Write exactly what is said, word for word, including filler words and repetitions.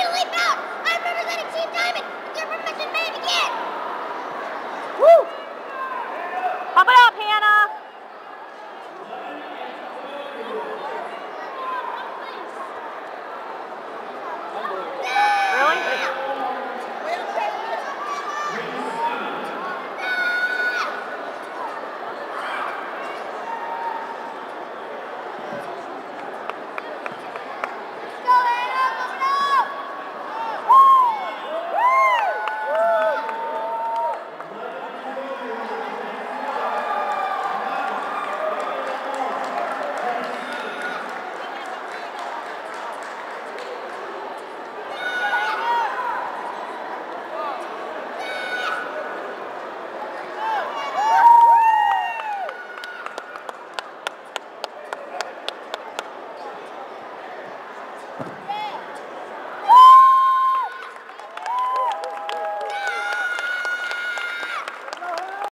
ready to leap out! I'm representing Team Diamond! With your permission, may I begin?